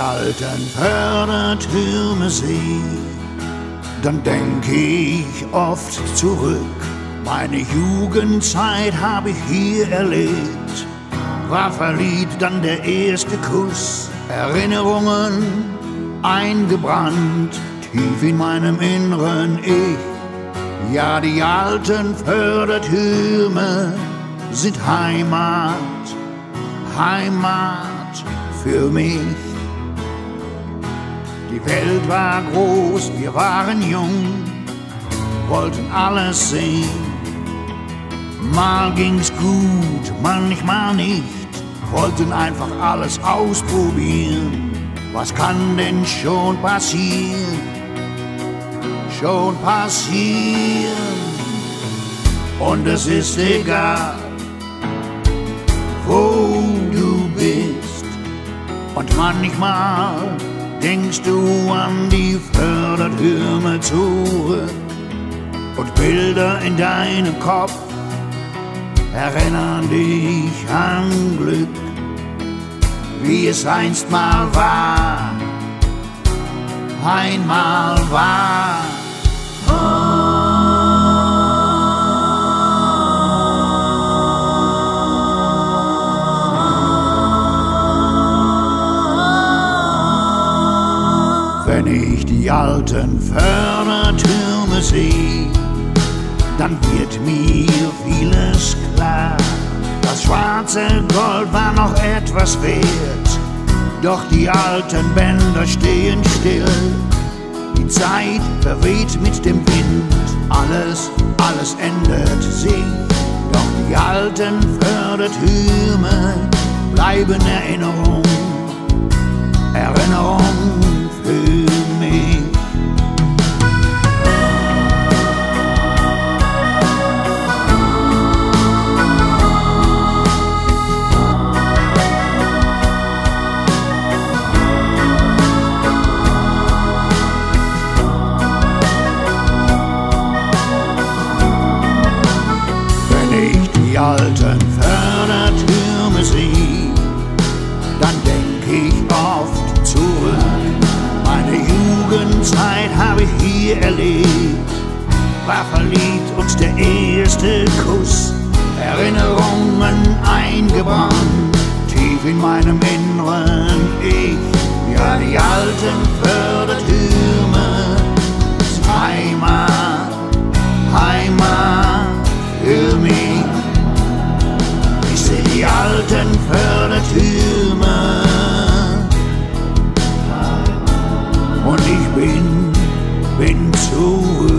alten Fördertürme seh, dann denk ich oft zurück. Meine Jugendzeit hab ich hier erlebt, war verliebt, dann der erste Kuss. Erinnerungen eingebrannt, tief in meinem inneren Ich. Ja, die alten Fördertürme sind Heimat, Heimat für mich. Die Welt war groß, wir waren jung, wollten alles sehen. Mal ging's gut, manchmal nicht, wollten einfach alles ausprobieren. Was kann denn schon passieren? Schon passieren. Und es ist egal, wo du bist. Und manchmal denkst du an die Fördertürme zurück. Und Bilder in deinem Kopf erinnern dich an Glück, wie es einst mal war, einmal war. Wenn ich die alten Fördertürme sehe, dann wird mir vieles klar. Das schwarze Gold war noch etwas wert, doch die alten Bänder stehen still. Die Zeit verweht mit dem Wind, alles ändert sich. Doch die alten Fördertürme bleiben Erinnerung, Erinnerung für mich. Die alten Fördertürme sehe, dann denk ich oft zurück. Meine Jugendzeit habe ich hier erlebt, war verliebt und der erste Kuss. Erinnerungen eingebrannt, tief in meinem inneren Ich. Ja, die alten Fördertürme sind Heimat, Heimat für mich. Die alten Fördertürme und ich bin zurück.